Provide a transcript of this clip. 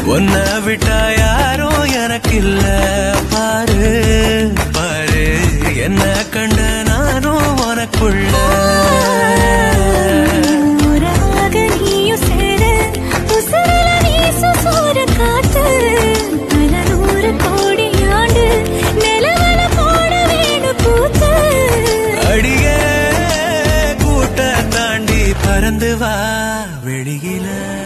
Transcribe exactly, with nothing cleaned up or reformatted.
உன்னை விட்டா யாரும் எனக்கு இல்ல பாரு பாரு என்ன கண்ட நானும் உனக்குள்ள உறவாக நீயும் சேர உசுரல வீசு சூற காத்து பல நூறு கோடி ஆண்டு நிலவல போட வேணு பூத்து அடியே கூட்ட தாண்டி பறந்து வா வெளியில